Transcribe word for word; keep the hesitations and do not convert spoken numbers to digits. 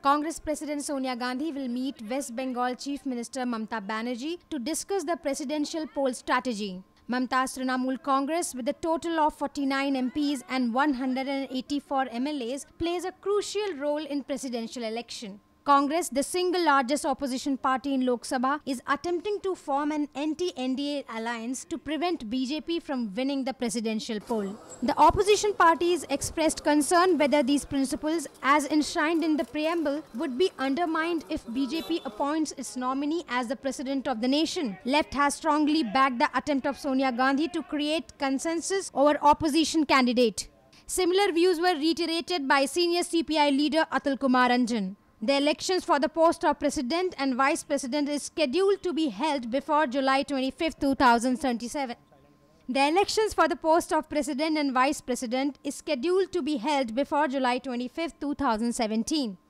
Congress President Sonia Gandhi will meet West Bengal Chief Minister Mamata Banerjee to discuss the presidential poll strategy. Mamata's Trinamool Congress, with a total of forty-nine M Ps and one hundred eighty-four M L As, plays a crucial role in presidential election. Congress, the single largest opposition party in Lok Sabha, is attempting to form an anti-N D A alliance to prevent B J P from winning the presidential poll. The opposition parties expressed concern whether these principles, as enshrined in the preamble, would be undermined if B J P appoints its nominee as the president of the nation. Left has strongly backed the attempt of Sonia Gandhi to create consensus over opposition candidate. Similar views were reiterated by senior C P I leader Atul Kumar Ranjan. The elections for the post of President and Vice President is scheduled to be held before July twenty-fifth, two thousand twenty-seven. The elections for the post of President and Vice President is scheduled to be held before July twenty-fifth, two thousand seventeen.